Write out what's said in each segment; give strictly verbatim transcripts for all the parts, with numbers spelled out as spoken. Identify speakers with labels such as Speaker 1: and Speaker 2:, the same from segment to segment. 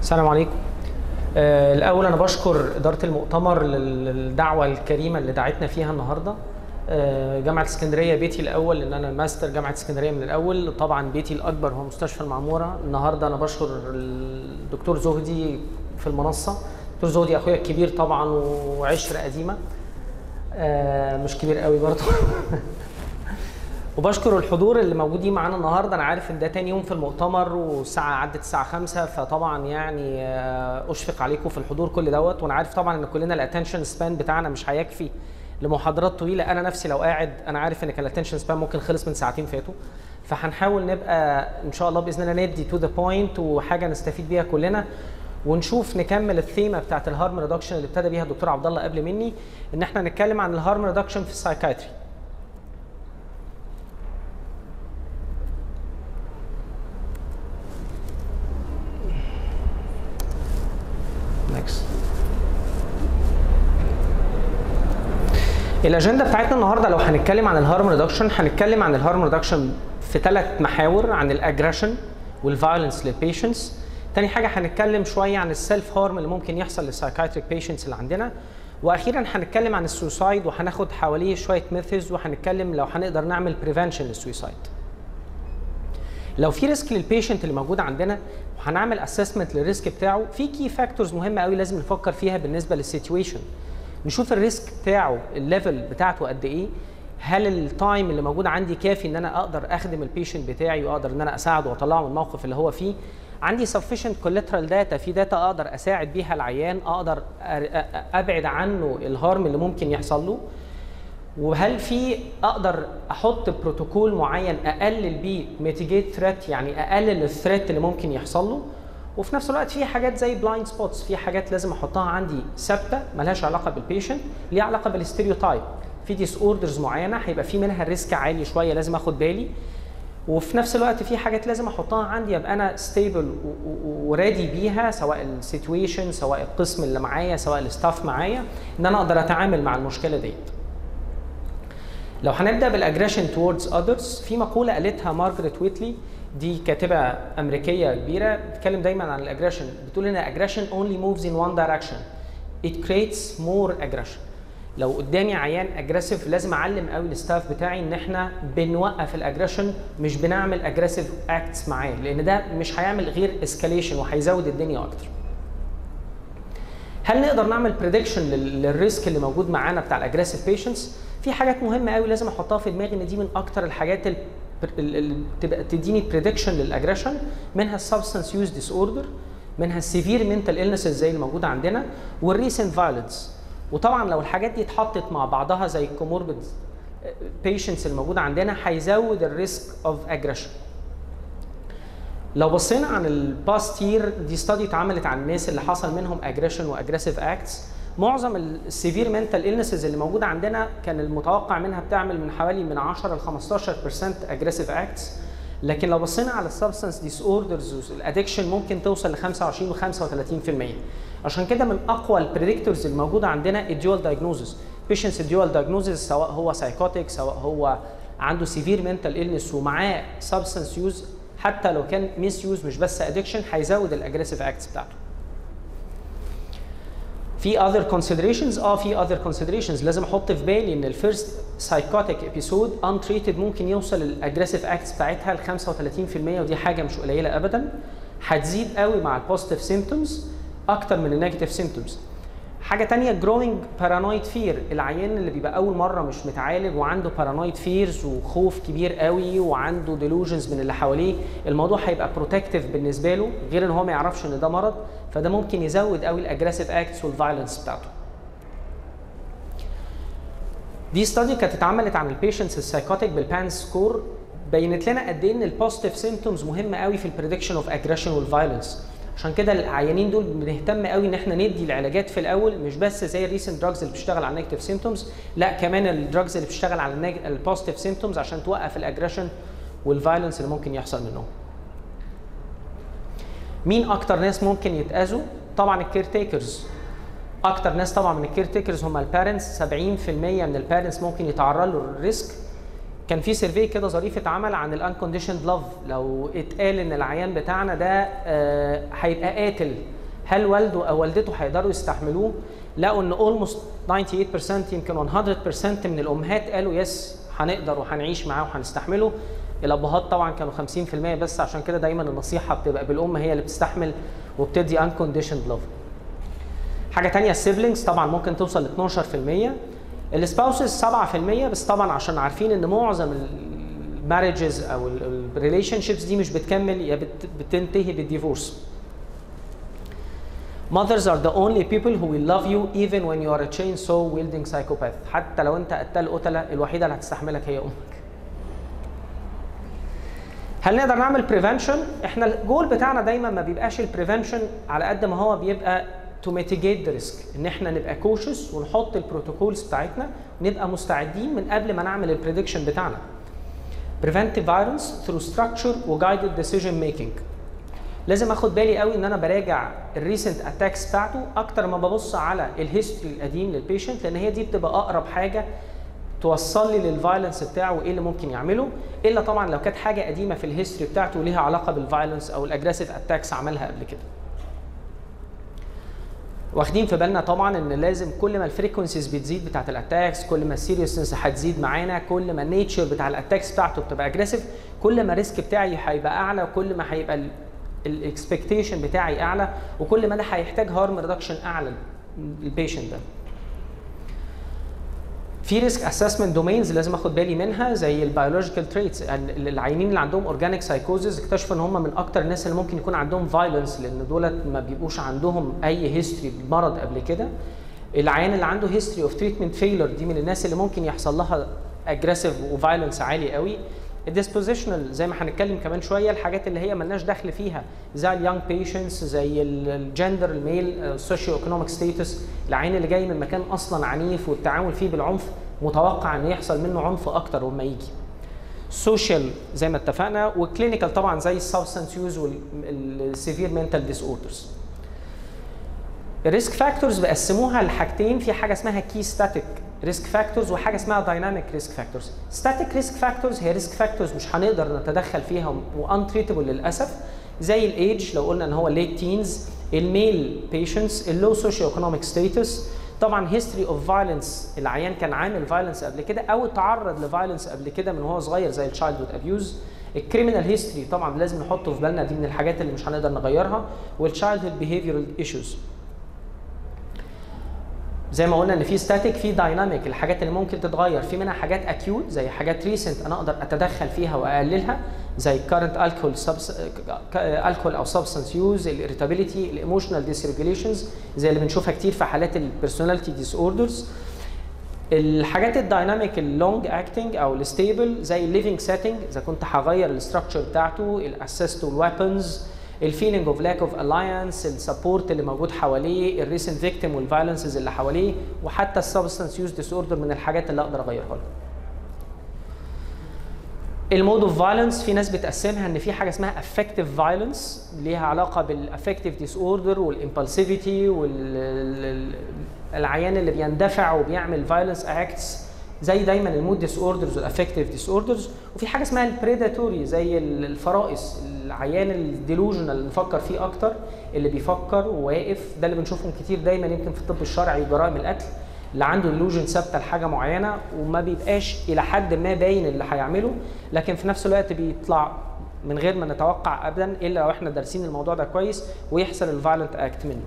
Speaker 1: السلام عليكم. آه، الأول أنا بشكر إدارة المؤتمر للدعوة الكريمة اللي دعتنا فيها النهاردة. آه، جامعة اسكندرية بيتي الأول، لأن أنا ماستر جامعة اسكندرية من الأول. طبعا بيتي الأكبر هو مستشفى المعمورة. النهاردة أنا بشكر الدكتور زهدي في المنصة. دكتور زهدي أخويا الكبير طبعا وعشرة قديمة، آه، مش كبير قوي برضه. وبشكر الحضور اللي موجودين معانا النهارده. انا عارف ان ده تاني يوم في المؤتمر والساعه عدت الساعه خمسة، فطبعا يعني اشفق عليكم في الحضور كل دوت. وانا عارف طبعا ان كلنا الاتنشن سبان بتاعنا مش هيكفي لمحاضرات طويله. انا نفسي لو قاعد انا عارف ان كان الاتنشن سبان ممكن خلص من ساعتين فاتوا، فهنحاول نبقى ان شاء الله باذن الله ندي تو ذا بوينت وحاجه نستفيد بيها كلنا، ونشوف نكمل الثيمه بتاعت الهارم ريدكشن اللي ابتدى بيها الدكتور عبد الله قبل مني، ان احنا نتكلم عن الهارم ريدكشن في السايكايتري. الاجنده بتاعتنا النهارده لو هنتكلم عن الهارم ريدكشن، هنتكلم عن الهارم ريدكشن في ثلاث محاور: عن الاجريشن والفايولنس للبيشنتس. تاني حاجه هنتكلم شويه عن السيلف هارم اللي ممكن يحصل للسايكايتريك بيشنتس اللي عندنا، واخيرا هنتكلم عن السويسايد وهناخد حواليه شويه ميثودز، وهنتكلم لو هنقدر نعمل بريفنشن للسويسايد. لو في ريسك للبيشنت اللي موجود عندنا وهنعمل اسسمنت للريسك بتاعه، في كي فاكتورز مهمه قوي لازم نفكر فيها بالنسبه للسيتويشن. نشوف الريسك بتاعه، الليفل بتاعته قد ايه، هل التايم اللي موجود عندي كافي ان انا اقدر اخدم البيشنت بتاعي واقدر ان انا اساعده واطلعه من الموقف اللي هو فيه، عندي sufficient collateral data، في داتا اقدر اساعد بيها العيان، اقدر ابعد عنه الهارم اللي ممكن يحصل له، وهل في اقدر احط بروتوكول معين اقلل بيه mitigate threat، يعني اقلل الثريت اللي ممكن يحصل له. وفي نفس الوقت في حاجات زي بلايند سبوتس، في حاجات لازم احطها عندي ثابته مالهاش علاقه بالبيشنت، ليها علاقه بالستيريوتايب. في ديس اوردرز معينه هيبقى في منها الريسك عالي شويه لازم اخد بالي، وفي نفس الوقت في حاجات لازم احطها عندي ابقى انا ستيبل وريدي بيها، سواء السيتويشن، سواء القسم اللي معايا، سواء الستاف معايا، ان انا اقدر اتعامل مع المشكله ديت. لو هنبدا بالاجريشن towards others، في مقوله قالتها مارجريت ويتلي، دي كاتبه امريكيه كبيره، بتتكلم دايما عن الاجريشن، بتقول ان aggression only moves in one direction it creates more aggression. لو قدامي عيان اجريسيف لازم اعلم قوي الستاف بتاعي ان احنا بنوقف الاجريشن، مش بنعمل اجريسيف اكتس معاه، لان ده مش هيعمل غير اسكاليشن وهيزود الدنيا اكتر. هل نقدر نعمل بريدكشن للريسك اللي موجود معانا بتاع الاجريسيف بيشنتس؟ في حاجات مهمه قوي لازم احطها في دماغي، ان دي من اكتر الحاجات اللي تبقى تديني بريدكشن للاجريشن، منها السبستانس يوز ديس اوردر، منها السيفير منتال إلنسز زي الموجوده عندنا، والريسنت فايولنس. وطبعا لو الحاجات دي اتحطت مع بعضها زي الكوموربيد بيشنتس الموجوده عندنا هيزود الريسك اوف اجريشن. لو بصينا عن الباست يير، دي ستادي اتعملت عن الناس اللي حصل منهم اجريشن واجريسيف اكتس، معظم السيفير منتال إلنسز اللي موجوده عندنا كان المتوقع منها بتعمل من حوالي من عشرة ل خمستاشر بالمية اجريسيف اكتس، لكن لو بصينا على السبستانس ديس اوردرز والادكشن ممكن توصل ل خمسة وعشرين و خمسة وتلاتين بالمية. عشان كده من اقوى البريدكتورز الموجوده عندنا الديوال دايجنوزس. بيشنتس الديوال دايجنوزس سواء هو سايكوتيك، سواء هو عنده سيفير منتال إلنس ومعاه سبستانس يوز، حتى لو كان ميس يوز مش بس ادكشن، هيزود الاجريسيف اكتس بتاعته. في other considerations، اه في other considerations لازم احط في بالي ان الفيرست سايكوتيك ابيسود untreated ممكن يوصل الاجريسيف اكتس بتاعتها ل خمسة وتلاتين بالمية، ودي حاجه مش قليله ابدا. هتزيد قوي مع البوزيتيف سيمبتومز اكتر من النيجاتيف سيمبتومز. حاجه ثانيه growing paranoid fear، العيان اللي بيبقى اول مره مش متعالج وعنده paranoid fears وخوف كبير قوي وعنده delusions من اللي حواليه، الموضوع هيبقى بروتكتيف بالنسبه له، غير ان هو ما يعرفش ان ده مرض، فده ممكن يزود قوي الاجريسيف اكتس والفايلنس بتاعته. دي ستادي كانت اتعملت عن البيشنتس السايكوتيك بالبان سكور، بينت لنا قد ايه ان البوزيتيف سيمبتومز مهمه قوي في البريدكشن اوف اجريشن والفايلنس. عشان كده العيانين دول بنهتم قوي ان احنا ندي العلاجات في الاول، مش بس زي الريسنت دراجز اللي بتشتغل على النيجاتيف سيمبتومز، لا كمان الدراجز اللي بتشتغل على البوزيتيف سيمبتومز عشان توقف الاجريشن والفايلنس اللي ممكن يحصل منهم. مين اكتر ناس ممكن يتاذوا؟ طبعا الكير تيكرز. اكتر ناس طبعا من الكير تيكرز هم البارنتس، سبعين بالمية من البارنتس ممكن يتعرضوا للريسك. كان في سيرفي كده ظريف اتعمل عن الانكونديشند لاف، لو اتقال ان العيان بتاعنا ده آه هيبقى قاتل، هل والده او والدته هيقدروا يستحملوه؟ لقوا ان اولموست تسعة وتسعين بالمية يمكن مية بالمية من الامهات قالوا يس هنقدر وهنعيش معاه وهنستحمله. الابهات طبعا كانوا خمسين بالمية بس، عشان كده دايما النصيحه بتبقى بالام هي اللي بتستحمل وبتدي unconditioned love. حاجه ثانيه السيبلينجز طبعا ممكن توصل ل اتناشر بالمية، السباوسز سبعة بالمية بس، طبعا عشان عارفين ان معظم الماريجز او الريليشن شيبس دي مش بتكمل يا بتنتهي بالديفورس. Mothers are the only people who will love you even when you are a chainsaw wielding psychopath. حتى لو انت قتال قتله الوحيده اللي هتستحملك هي امك. هل نقدر نعمل بريفنشن؟ احنا الجول بتاعنا دايما ما بيبقاش البريفنشن على قد ما هو بيبقى to mitigate the risk، ان احنا نبقى كوشس ونحط البروتوكولز بتاعتنا ونبقى مستعدين من قبل ما نعمل البريدكشن بتاعنا. Preventive violence through structure و guided decision making. لازم اخد بالي قوي ان انا براجع الريسنت اتاكس بتاعته اكتر ما ببص على الهيستوري القديم للبيشنت، لان هي دي بتبقى اقرب حاجه توصل لي للفايلنس بتاعه وايه اللي ممكن يعمله، الا طبعا لو كانت حاجه قديمه في الهيستوري بتاعته ليها علاقه بالفايلنس او الاجريسيف اتاكس عملها قبل كده. واخدين في بالنا طبعا ان لازم كل ما الفريكونسيز بتزيد بتاعت الاتاكس، كل ما السيريسنس هتزيد معانا، كل ما النيتشر بتاع الاتاكس بتاعته بتبقى اجريسيف، كل ما الريسك بتاعي هيبقى اعلى، وكل ما هيبقى الاكسبكتيشن بتاعي اعلى، وكل ما ده هيحتاج هارم ريدكشن اعلى للبيشنت ده. في ريسك اسسمنت دومينز لازم اخد بالي منها زي البيولوجيكال تريتس. العيانين اللي عندهم اورجانيك سايكوزز اكتشفوا ان هم من اكتر الناس اللي ممكن يكون عندهم فايلنس، لان دولت ما بيبقوش عندهم اي هيستوري بالمرض قبل كده. العيان اللي عنده هيستوري اوف تريتمنت فيلر دي من الناس اللي ممكن يحصل لها اجريسيف وفايلنس عالي قوي. الديسبوزيشنال زي ما هنتكلم كمان شويه، الحاجات اللي هي مالناش دخل فيها زي اليونج بيشنتس، زي الجندر، الميل، السوشيو ايكونوميك ستيتس، العين اللي جاي من مكان اصلا عنيف والتعامل فيه بالعنف متوقع ان يحصل منه عنف اكتر وما يجي. سوشيال زي ما اتفقنا، وكلينيكال طبعا زي السبستانس يوز والسيفير منتال ديس اوردرز. الريسك فاكتورز بقسموها لحاجتين، في حاجه اسمها كي ستاتيك ريسك فاكتورز وحاجه اسمها دايناميك ريسك فاكتورز. ستاتيك ريسك فاكتورز هي ريسك فاكتورز مش هنقدر نتدخل فيها وان تريتبل للاسف، زي الايدج لو قلنا ان هو ليت تينز، الميل بيشنتس، اللو سوشيو ايكونوميك ستاتس، طبعا هيستوري اوف فايلنس، العيان كان عامل فايلنس قبل كده او تعرض لفايلنس قبل كده من وهو صغير زي التشايلد هود ابيوز. الكريمنال هيستوري طبعا لازم نحطه في بالنا، دي من الحاجات اللي مش هنقدر نغيرها، والتشايلد هود بيهيفيرال ايشوز. زي ما قلنا ان في ستاتيك في دايناميك، الحاجات اللي ممكن تتغير في منها حاجات اكيوت زي حاجات ريسنت انا اقدر اتدخل فيها واقللها زي كارنت الكحول الكحول او سبستانس يوز، الاريتابيليتي، الايموشنال ديسريجوليشنز زي اللي بنشوفها كتير في حالات البيرسوناليتي ديس اوردرز. الحاجات الدايناميك اللونج اكتنج او الستيبل زي الليفنج سيتنج، اذا كنت هغير الاستراكشر بتاعته، الاسيست والويبنز، الفيلينج اوف لاك اوف الاينس، السبورت اللي موجود حواليه، الريسنت فيكتيم والفايلنسز اللي حواليه، وحتى السبستانس يوز ديس اوردر من الحاجات اللي اقدر اغيرها له. المود اوف فايلنس في ناس بتقسمها ان في حاجه اسمها افكتيف فايلنس ليها علاقه بالافكتيف ديس اوردر والامبالسيفيتي والعيان اللي بيندفع وبيعمل فايلنس اكتس زي دايما المود ديس اوردرز والافكتيف ديس اوردرز. وفي حاجه اسمها البريداتوري زي الفرائس، العيان الديلوجنال اللي نفكر فيه اكتر، اللي بيفكر وواقف، ده اللي بنشوفهم كتير دايما يمكن في الطب الشرعي جرائم القتل، اللي عنده ديلوجن ثابته لحاجه معينه وما بيبقاش الى حد ما باين اللي هيعمله، لكن في نفس الوقت بيطلع من غير ما نتوقع ابدا الا لو احنا دارسين الموضوع ده كويس ويحصل الفايلنت اكت منه.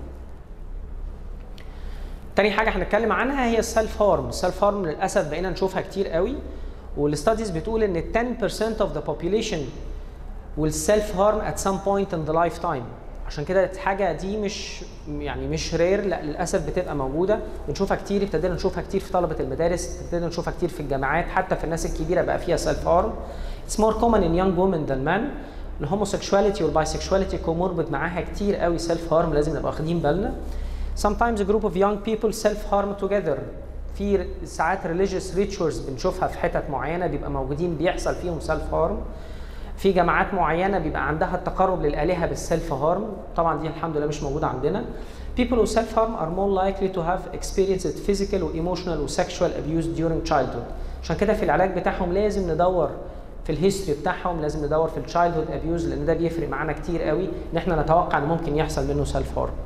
Speaker 1: تاني حاجه هنتكلم عنها هي السيلف هارم. السيلف هارم للاسف بقينا نشوفها كتير قوي، والستاديز بتقول ان عشرة بالمية of the population will self harm at some point in the lifetime. عشان كده الحاجه دي مش يعني مش رير، لا للاسف بتبقى موجوده، بنشوفها كتير، ابتدينا نشوفها كتير في طلبه المدارس، ابتدينا نشوفها كتير في الجامعات، حتى في الناس الكبيره بقى فيها سيلف هارم. It's more common in young women than men. الهوموسيكشواليتي والبايسكشواليتي كوموربد معاها كتير قوي سيلف هارم، لازم نبقى واخدين بالنا. Sometimes a group of young people self-harm together. في ساعات religious rituals بنشوفها في حتت معينه بيبقى موجودين بيحصل فيهم self harm. في جماعات معينه بيبقى عندها التقرب للالهه بالسيلف هارم، طبعا دي الحمد لله مش موجوده عندنا. People who self harm are more likely to have experienced physical و emotional و sexual abuse during childhood. عشان كده في العلاج بتاعهم لازم ندور في الهيستوري بتاعهم، لازم ندور في التشايلد هود ابيوز، لان ده بيفرق معانا كتير قوي ان احنا نتوقع ان ممكن يحصل منه سيلف هارم.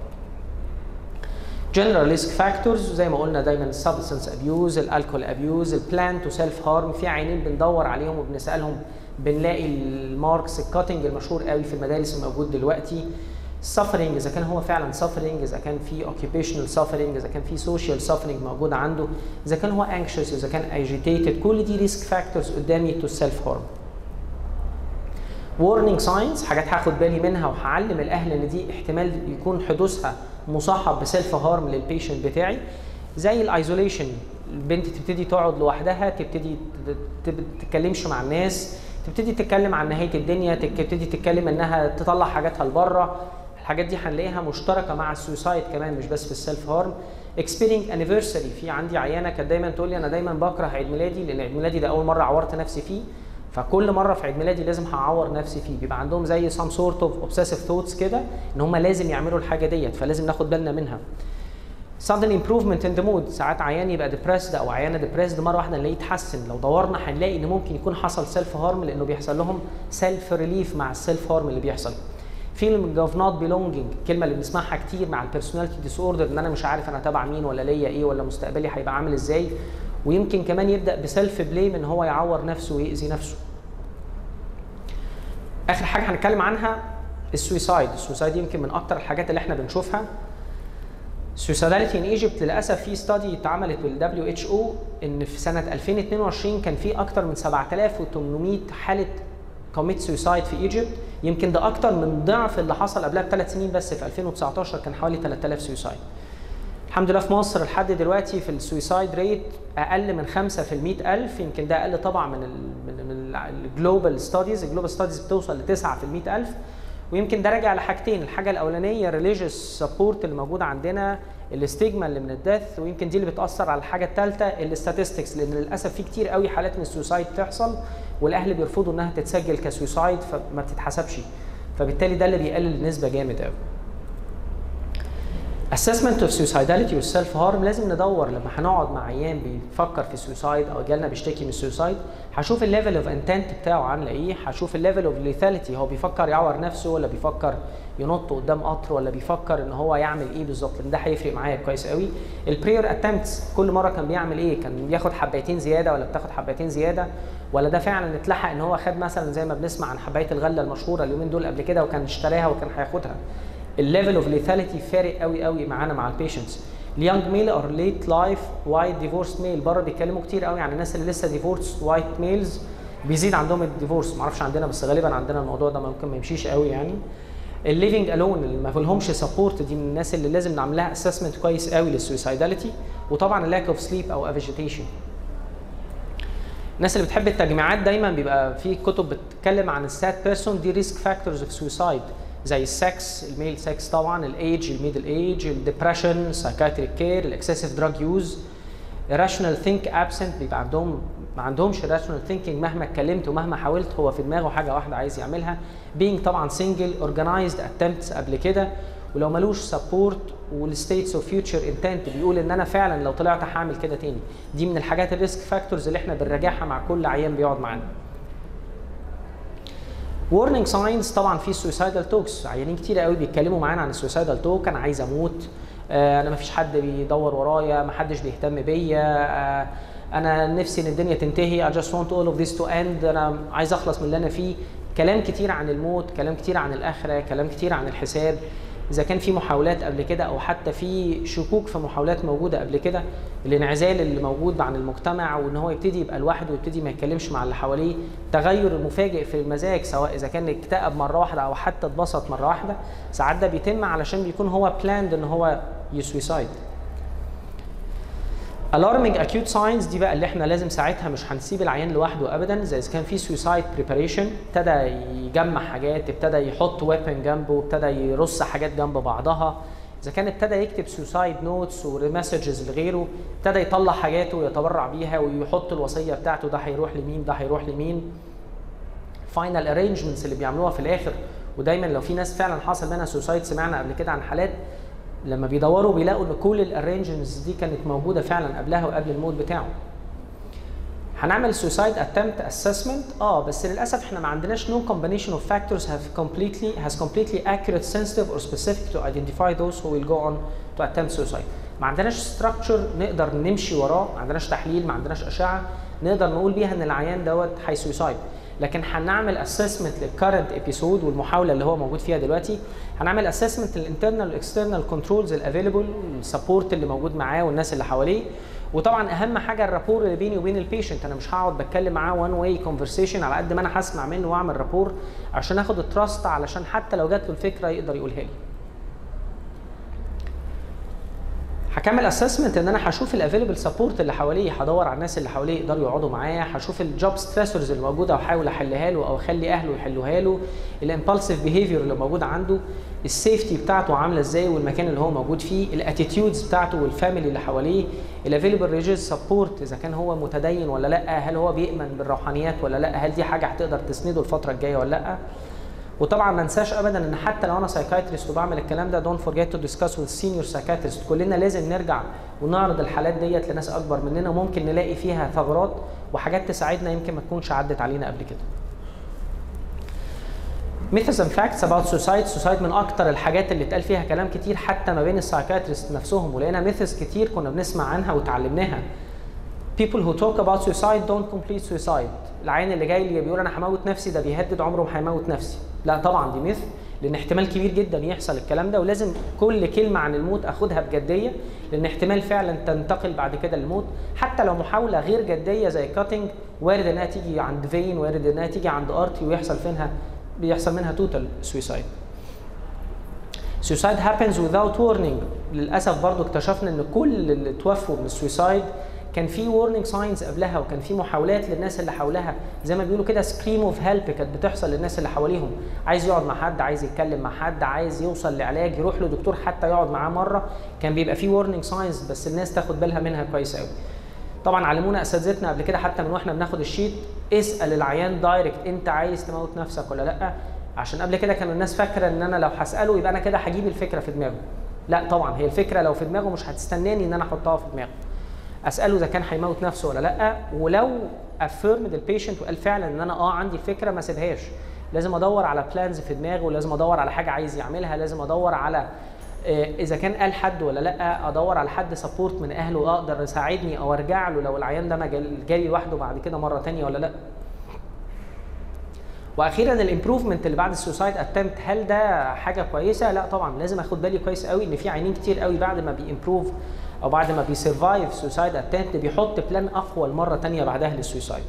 Speaker 1: جنرال ريسك فاكتورز زي ما قلنا دايما السبستنس ابيوز، الالكول ابيوز، البلان تو سيلف هارم، في عينين بندور عليهم وبنسالهم بنلاقي الماركس الكاتنج المشهور قوي في المدارس الموجود دلوقتي. suffering اذا كان هو فعلا suffering، اذا كان في occupational suffering، اذا كان في social suffering موجود عنده، اذا كان هو anxious، اذا كان agitated، كل دي ريسك فاكتورز قدامي تو سيلف هارم. warning signs حاجات هاخد بالي منها وهعلم الاهل ان دي احتمال يكون حدوثها مصاحب بسيلف هارم للبيشنت بتاعي، زي الايزوليشن، البنت تبتدي تقعد لوحدها، تبتدي تتكلمش مع الناس، تبتدي تتكلم عن نهايه الدنيا، تبتدي تتكلم انها تطلع حاجاتها لبره. الحاجات دي هنلاقيها مشتركه مع السويسايد كمان، مش بس في السيلف هارم. اكسبيرينج انيفرساري، في عندي عيانه كانت دايما تقول لي انا دايما بكره عيد ميلادي لان عيد ميلادي ده اول مره عورت نفسي فيه، فكل مره في عيد ميلادي لازم هعور نفسي فيه. بيبقى عندهم زي سام سورت اوف اوبسيسيف ثوتس كده ان هم لازم يعملوا الحاجه ديت، فلازم ناخد بالنا منها. sudden improvement in the mood، ساعات عيان يبقى depressed او عيانه depressed مره واحده نلاقيه يتحسن، لو دورنا هنلاقي ان ممكن يكون حصل سيلف هارم لانه بيحصل لهم سيلف ريليف مع السيلف هارم اللي بيحصل. feeling of not belonging، الكلمه اللي بنسمعها كتير مع البيرسوناليتي ديس اوردر، ان انا مش عارف انا تبع مين ولا ليا ايه ولا مستقبلي هيبقى عامل ازاي، ويمكن كمان يبدا بسيلف بليم ان هو يعور نفسه ويأذي نفسه. اخر حاجه هنتكلم عنها السويسايد. السويسايد يمكن من اكتر الحاجات اللي احنا بنشوفها. suicidality in Egypt للاسف في ستادي اتعملت بالدبليو اتش او ان في سنه ألفين واثنين وعشرين كان في اكتر من سبعة آلاف وثمانمائة حاله كوميت سويسايد في ايجيبت، يمكن ده اكتر من ضعف اللي حصل قبلها بثلاث سنين بس. في ألفين وتسعتاشر كان حوالي ثلاثة آلاف سويسايد. الحمد لله في مصر لحد دلوقتي في السويسايد ريت اقل من خمسة في المئة ألف، يمكن ده اقل طبعا من ال من الجلوبال ستاديز، الجلوبال ستاديز بتوصل ل تسعة في المئة ألف، ويمكن ده راجع لحاجتين. الحاجه الاولانيه ريليجيوس سبورت اللي موجود عندنا، الاستيجما اللي من الدث، ويمكن دي اللي بتاثر على الحاجه الثالثه الاستاتستكس، لان للاسف في كتير قوي حالات من السويسايد بتحصل والاهل بيرفضوا انها تتسجل كسويسايد فما بتتحسبش، فبالتالي ده اللي بيقلل النسبه جامد قوي. assessment of suicidality والسيلف هارم، لازم ندور لما هنقعد مع عيان بيفكر في السويسايد او جالنا بيشتكي من السويسايد، هشوف الليفل اوف انتنت بتاعه عامله ايه، هشوف الليفل اوف ليثاليتي، هو بيفكر يعور نفسه ولا بيفكر ينط قدام قطر ولا بيفكر ان هو يعمل ايه بالظبط، لان ده هيفرق معايا كويس قوي. البرير اتمتس، كل مره كان بيعمل ايه، كان بياخد حبايتين زياده ولا بتاخد حبايتين زياده، ولا ده فعلا اتلحق ان هو خد مثلا زي ما بنسمع عن حبايه الغله المشهوره اليومين دول قبل كده وكان اشتراها وكان هياخدها. الليفل اوف ليثاليتي فارق قوي قوي معانا مع البيشنتس. اليونج ميل اور ليت لايف وايت ديفورس ميل، بره بيتكلموا كتير قوي عن الناس اللي لسه ديفورس وايت ميلز بيزيد عندهم الديفورس، ما اعرفش عندنا بس غالبا عندنا الموضوع ده ممكن ما يمشيش قوي يعني. الليفنج الون اللي ما لهمش سبورت، دي من الناس اللي لازم نعمل لها اسسمنت كويس قوي للسويسايداليتي. وطبعا اللاك اوف سليب او افيجيتيشن. الناس اللي بتحب التجميعات دايما بيبقى في كتب بتتكلم عن الساد بيرسون، دي ريسك فاكتورز اوف سويسايد، زي السكس، الميل سكس طبعا، الايج، الميدل ايج، الديبرشن، سايكاتريك كير، الاكسسيف دراج يوز، irrational think absent، بيبقى عندهم ما عندهمش irrational thinking مهما اتكلمت ومهما حاولت، هو في دماغه حاجه واحده عايز يعملها. being طبعا single، organized attempts قبل كده، ولو ملوش support، والstates of future intent بيقول ان انا فعلا لو طلعت هعمل كده تاني. دي من الحاجات الريسك فاكتورز اللي احنا بنراجعها مع كل عيان بيقعد معانا. warning signs طبعا في suicidal talks، عيانين كتير قوي بيتكلموا معانا عن السويسايدال توك، انا عايز اموت، آه انا ما فيش حد بيدور ورايا، ما حدش بيهتم بيا، آه انا نفسي ان الدنيا تنتهي، I just want all of this to end، انا عايز اخلص من اللي انا فيه. كلام كتير عن الموت، كلام كتير عن الاخره، كلام كتير عن الحساب، اذا كان في محاولات قبل كده او حتى في شكوك في محاولات موجوده قبل كده، الانعزال اللي موجود عن المجتمع وان هو يبتدي يبقى لوحده ويبتدي ما يتكلمش مع اللي حواليه، تغير مفاجئ في المزاج سواء اذا كان اكتئب مره واحده او حتى اتبسط مره واحده، ساعات ده بيتم علشان بيكون هو بلاند ان هو يسويسايد. alarming acute signs دي بقى اللي احنا لازم ساعتها مش هنسيب العيان لوحده ابدا، زي اذا كان في suicide preparation، ابتدى يجمع حاجات، ابتدى يحط ويبن جنبه، ابتدى يرص حاجات جنب بعضها، اذا كان ابتدى يكتب suicide notes ومسجز لغيره، ابتدى يطلع حاجاته ويتبرع بيها ويحط الوصيه بتاعته، ده هيروح لمين، ده هيروح لمين. final arrangements اللي بيعملوها في الاخر، ودايما لو في ناس فعلا حصل منها suicide، سمعنا قبل كده عن حالات لما بيدوروا بيلاقوا ان كل الارينجمنتس دي كانت موجوده فعلا قبلها وقبل الموت بتاعه. هنعمل suicide attempt assessment اه بس للاسف احنا ما عندناش no combination of factors have completely has completely accurate, sensitive or specific to identify those who will go on to attempt suicide. ما عندناش structure نقدر نمشي وراه، ما عندناش تحليل، ما عندناش اشعه نقدر نقول بيها ان العيان دوت هي suicide. لكن هنعمل اسسمنت للكرنت ابيسود والمحاوله اللي هو موجود فيها دلوقتي، هنعمل اسسمنت للانترنال والاكسترنال كنترولز الافيلبل، السبورت اللي موجود معاه والناس اللي حواليه، وطبعا اهم حاجه الرابور اللي بيني وبين البيشنت. انا مش هقعد بتكلم معاه وان واي كونفرسيشن، على قد ما انا هسمع منه واعمل رابور عشان اخد التراست، علشان حتى لو جات له الفكره يقدر يقولها لي. هكمل اسسمنت ان انا هشوف الافيلبل سبورت اللي حواليه، هدور على الناس اللي حواليه يقدروا يقعدوا معاه، هشوف الجوب ستريسورز اللي موجوده واحاول احلها له او اخلي اهله يحلوها له، الامبالسيف بيهيفير اللي موجود عنده، السيفتي بتاعته عامله ازاي والمكان اللي هو موجود فيه، الاتيتيودز بتاعته والفاميلي اللي حواليه، الافيلبل ريليجيوس سبورت اذا كان هو متدين ولا لا، هل هو بيؤمن بالروحانيات ولا لا، هل دي حاجه هتقدر تسنده الفتره الجايه ولا لا. وطبعا ما انساش ابدا ان حتى لو انا سايكايتريست وبعمل الكلام ده دونت فورجيت تو ديسكاس وذ سينيور سايكايتريست، كلنا لازم نرجع ونعرض الحالات ديت لناس اكبر مننا، ممكن نلاقي فيها ثغرات وحاجات تساعدنا يمكن ما تكونش عدت علينا قبل كده. Myths and facts about suicide. suicide من اكتر الحاجات اللي اتقال فيها كلام كتير حتى ما بين السايكايتريست نفسهم، ولقينا ميثس كتير كنا بنسمع عنها وتعلمناها. People who talk about suicide don't complete suicide. العين اللي جاي لي بيقول انا هموت نفسي ده بيهدد عمره ما هيموت نفسي. لا طبعا دي ميث، لان احتمال كبير جدا يحصل الكلام ده، ولازم كل كلمه عن الموت اخدها بجديه، لان احتمال فعلا تنتقل بعد كده للموت، حتى لو محاوله غير جديه زي كاتنج وارد انها تيجي عند فين، وارد انها تيجي عند ارتي ويحصل فيها بيحصل منها توتال سويسايد. Suicide happens without warning. للاسف برضو اكتشفنا ان كل اللي توفوا من السويسايد كان في warning signs قبلها، وكان في محاولات للناس اللي حولها زي ما بيقولوا كده scream of help كانت بتحصل للناس اللي حواليهم، عايز يقعد مع حد، عايز يتكلم مع حد، عايز يوصل لعلاج، يروح لدكتور حتى يقعد معاه مره، كان بيبقى في warning signs بس الناس تاخد بالها منها كويس قوي. طبعا علمونا اساتذتنا قبل كده حتى من واحنا بناخد الشيت، اسال العيان دايركت انت عايز تموت نفسك ولا لا، عشان قبل كده كانوا الناس فاكره ان انا لو هساله يبقى انا كده هجيب الفكره في دماغه. لا طبعا هي الفكره لو في دماغه مش هتستناني ان انا احطها في دماغه. اساله اذا كان هيموت نفسه ولا لا، ولو افيرمد البيشنت وقال فعلا ان انا اه عندي الفكره ما سيبهاش، لازم ادور على بلانز في دماغه، ولازم ادور على حاجه عايز يعملها، لازم ادور على اذا كان قال حد ولا لا، ادور على حد سبورت من اهله اقدر يساعدني او ارجع له لو العيان ده ما جالي لوحده بعد كده مره ثانيه ولا لا. واخيرا الامبروفمنت اللي بعد السوسايد اتمت، هل ده حاجه كويسه؟ لا طبعا لازم اخد بالي كويس قوي ان في عيانين كتير قوي بعد ما بيمبروف او بعد ما بيسرفايف سوسايد اتمت بيحط بلان اقوى المره ثانيه بعدها للسوسايد.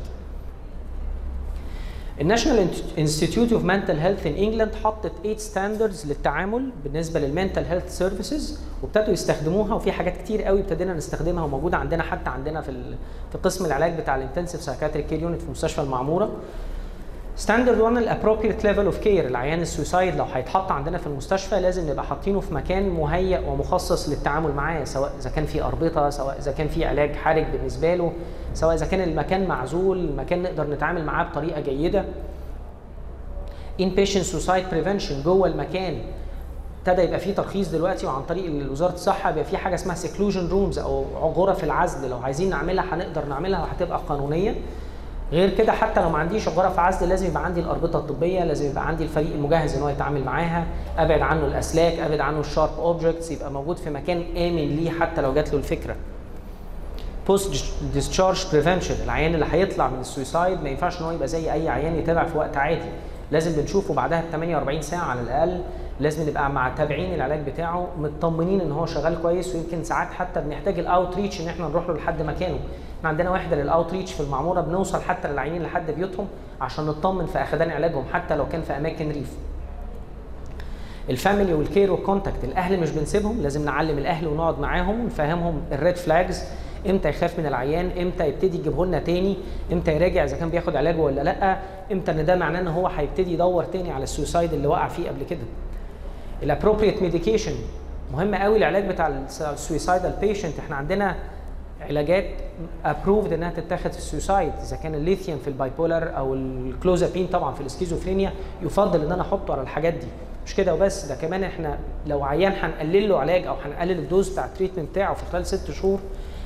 Speaker 1: الناشونال انستيتيوت اوف منتال هيلث ان انجلاند حطت ثمانية ستاندردز للتعامل بالنسبه للمنتال هيلث سيرفيسز، وابتدوا يستخدموها، وفي حاجات كتير قوي ابتدينا نستخدمها وموجوده عندنا حتى عندنا في في قسم العلاج بتاع الانتنسيف سايكاتريك كير يونت في مستشفى المعموره. ستاندرد واحد الابروبريت ليفل اوف كير، العيان السويسايد لو هيتحط عندنا في المستشفى لازم نبقى حاطينه في مكان مهيأ ومخصص للتعامل معاه، سواء اذا كان في اربطه، سواء اذا كان في علاج حرج بالنسبه له، سواء اذا كان المكان معزول، مكان نقدر نتعامل معاه بطريقه جيده. inpatient suicide prevention جوه المكان ابتدى يبقى فيه ترخيص دلوقتي، وعن طريق وزاره الصحه بيبقى في حاجه اسمها seclusion rooms او غرف العزل، لو عايزين نعملها هنقدر نعملها وهتبقى قانونيه. غير كده حتى لو ما عنديش غرف عزل لازم يبقى عندي الاربطه الطبيه، لازم يبقى عندي الفريق المجهز ان هو يتعامل معاها، ابعد عنه الاسلاك، ابعد عنه الشارب اوبجكتس، يبقى موجود في مكان امن ليه حتى لو جات له الفكره. بوست ديسشارج بريفنشن، العيان اللي هيطلع من السويسايد ما ينفعش ان هو يبقى زي اي عيان يتابع في وقت عادي، لازم بنشوفه بعدها ب ثمانية وأربعين ساعه على الاقل، لازم نبقى مع تابعين العلاج بتاعه مطمنين ان هو شغال كويس، ويمكن ساعات حتى بنحتاج الاوت ريتش ان احنا نروح له لحد مكانه. احنا عندنا وحده للاوت ريتش في المعموره بنوصل حتى للعيانين لحد بيوتهم عشان نطمن في اخدان علاجهم حتى لو كان في اماكن ريف. الفاميلي والكير والكونتاكت، الاهل مش بنسيبهم، لازم نعلم الاهل ونقعد معاهم ونفهمهم الريد فلاجز، امتى يخاف من العيان، امتى يبتدي يجيبه لنا تاني، امتى يراجع اذا كان بياخد علاجه ولا لا، امتى ان ده معناه ان هو هيبتدي يدور تاني على السويسايد اللي وقع فيه قبل كده. الابروبريت ميديكيشن مهم قوي، العلاج بتاع السويسايدال بيشنت، احنا عندنا علاجات ابروفد انها تتاخد في السويسايد، اذا كان الليثيوم في البايبولار او الكلوزابين طبعا في الاسكيزوفرينيا يفضل ان انا احطه على الحاجات دي. مش كده وبس، ده كمان احنا لو عيان هنقلل له علاج او هنقلل الدوز بتاع التريتمنت بتاعه في خلال ست شهور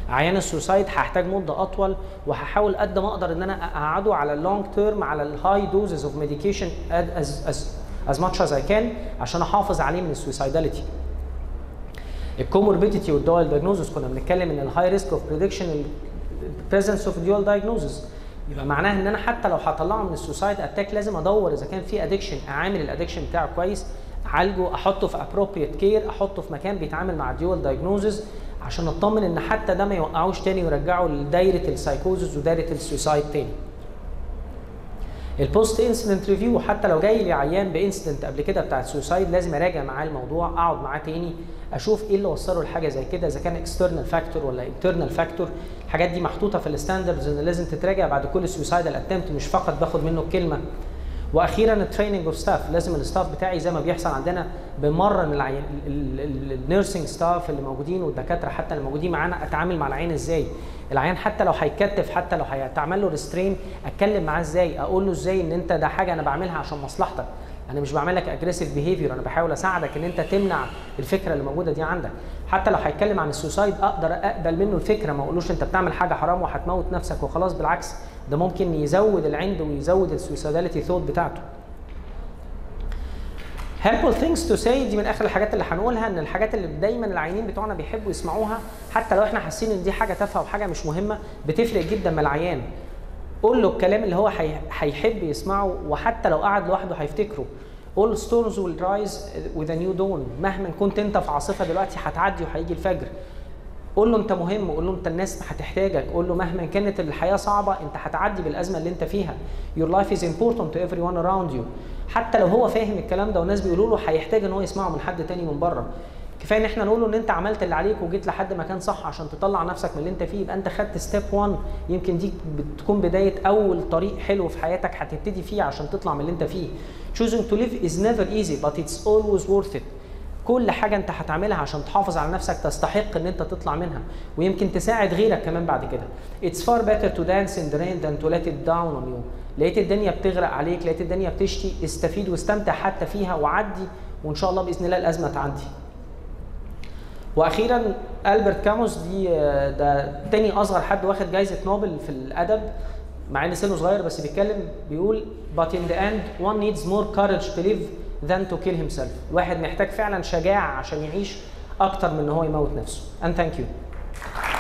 Speaker 1: عيان السوسايد هحتاج مده اطول، وهحاول قد ما اقدر ان انا اقعده على اللونج تيرم على الهاي دوزز اوف ميديكيشن از از از ماتش از اي كان عشان احافظ عليه من السويسايداليتي. الكوموربيديتي والدوال دايجنوزس كنا بنتكلم ان الهاي ريسك اوف بريدكشن البريزنس اوف ديوال دايجنوزس، يبقى معناها ان انا حتى لو هطلعه من السوسايد اتاك لازم ادور اذا كان في ادكشن، اعامل الادكشن بتاعه كويس، اعالجه، احطه في ابروبريت كير، احطه في مكان بيتعامل مع الديوال دايجنوزس عشان اطمن ان حتى ده ما يوقعوش تاني ويرجعه لدايره السايكوزس ودايره السوسايد تاني. البوست انسيدنت ريفيو، حتى لو جاي لي عيان بانسيدنت قبل كده بتاع السوسايد لازم اراجع معاه الموضوع، اقعد معاه تاني اشوف ايه اللي وصله لحاجه زي كده، اذا كان اكسترنال فاكتور ولا انترنال فاكتور. الحاجات دي محطوطه في الستاندردز ان لازم تتراجع بعد كل سوسايدال اتمت، مش فقط باخد منه الكلمه. واخيرا التريننج اوف ستاف، لازم الستاف بتاعي زي ما بيحصل عندنا بمرن النيرسينج ستاف اللي موجودين والدكاتره حتى اللي موجودين معانا اتعامل مع العيان ازاي. العيان حتى لو هيتكتف، حتى لو هيتعمل له ريسترين، اتكلم معاه ازاي، اقول له ازاي ان انت ده حاجه انا بعملها عشان مصلحتك، انا مش بعمل لك اجريسيف بيهيفير، انا بحاول اساعدك ان انت تمنع الفكره اللي موجوده دي عندك. حتى لو هيتكلم عن السوسايد اقدر اقبل منه الفكره، ما اقولوش انت بتعمل حاجه حرام وهتموت نفسك وخلاص، بالعكس ده ممكن يزود العند ويزود السويسايداليتي ثوت بتاعته. helpful things to say دي من اخر الحاجات اللي هنقولها، ان الحاجات اللي دايما العيانين بتوعنا بيحبوا يسمعوها حتى لو احنا حاسين ان دي حاجه تافهه وحاجه مش مهمه، بتفرق جدا مع العيان. قول له الكلام اللي هو هيحب يسمعه، وحتى لو قعد لوحده هيفتكره. all storms will rise with a new dawn، مهما كنت انت في عاصفه دلوقتي هتعدي وهيجي الفجر. قول له انت مهم، قول له انت الناس هتحتاجك، قول له مهما كانت الحياه صعبه انت هتعدي بالازمه اللي انت فيها. your life is important to everyone around you. حتى لو هو فاهم الكلام ده والناس بيقولوا له، هيحتاج ان هو يسمعه من حد تاني من بره. كفايه ان احنا نقول له ان انت عملت اللي عليك وجيت لحد مكان صح عشان تطلع نفسك من اللي انت فيه، يبقى انت خدت ستيب واحد، يمكن دي بتكون بدايه اول طريق حلو في حياتك هتبتدي فيه عشان تطلع من اللي انت فيه. choosing to live is never easy but it's always worth it. كل حاجه انت هتعملها عشان تحافظ على نفسك تستحق ان انت تطلع منها، ويمكن تساعد غيرك كمان بعد كده. it's far better to dance in the rain than to let it down on you. لقيت الدنيا بتغرق عليك، لقيت الدنيا بتشتي، استفيد واستمتع حتى فيها وعدي، وان شاء الله باذن الله الازمه تعدي. واخيرا البرت كاموس، دي ده تاني اصغر حد واخد جائزه نوبل في الادب، مع ان سنه صغير بس بيتكلم بيقول but in the end one needs more courage to live than to kill himself. الواحد محتاج فعلا شجاعه عشان يعيش اكتر من ان هو يموت نفسه. and thank you.